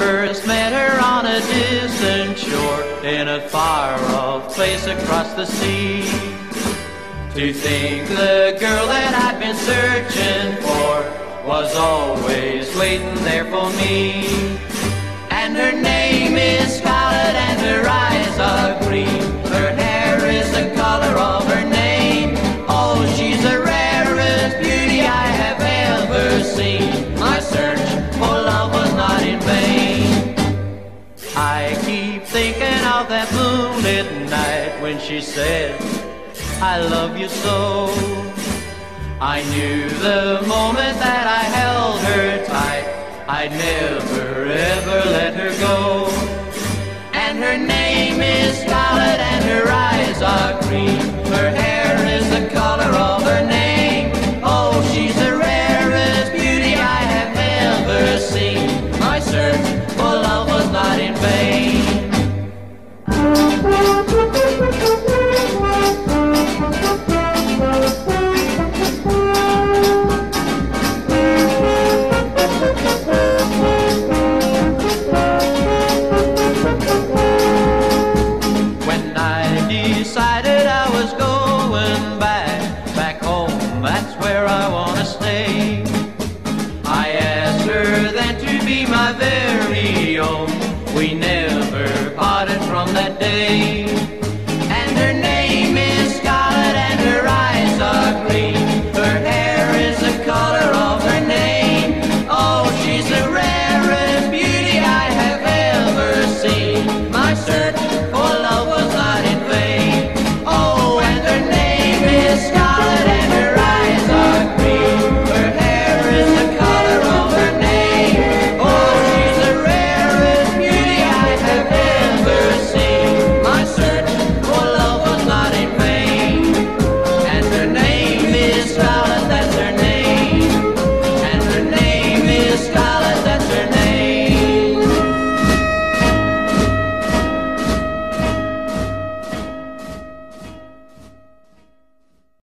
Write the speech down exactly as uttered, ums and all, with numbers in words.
first met her on a distant shore, in a far-off place across the sea. To think the girl that I'd been searching for was always waiting there for me. And her name is Scarlet and her eyes are green. Her hair is the color of her name. Oh, she's the rarest beauty I have ever seen. My search for love was not in vain. I keep thinking of that moonlit night when she said, I love you so. I knew the moment that I held her tight, I'd never ever let her go. And her name is Scarlet and her eyes are green. Her hair is the color of her name. Oh, she's the rarest beauty I have ever seen. My search for love was not in vain. Decided I was going back, back home, that's where I wanna stay.